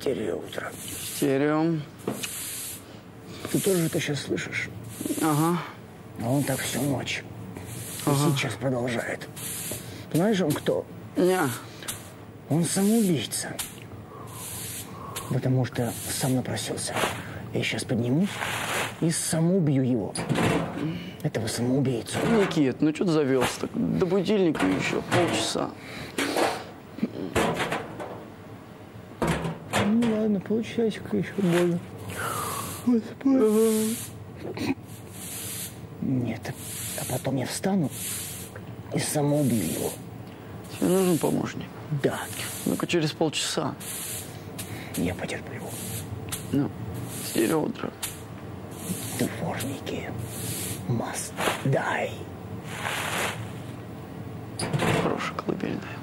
Стереоутро. Стерео. Ты тоже это сейчас слышишь? Ага. А он так всю ночь. И сейчас продолжает. Знаешь, он кто? Не. Он самоубийца. Потому что сам напросился. Я сейчас поднимусь и самоубью его. Этого самоубийцу. Никит, ну что ты завелся? Так до будильника еще полчаса. Ну ладно, полчасика еще больно. Господи. Нет, а потом я встану и самоубью его. Тебе нужен помощник? Да. Ну-ка через полчаса. Я потерплю. Ну, стереоутро. Дворники must die. Хорошая колыбельная.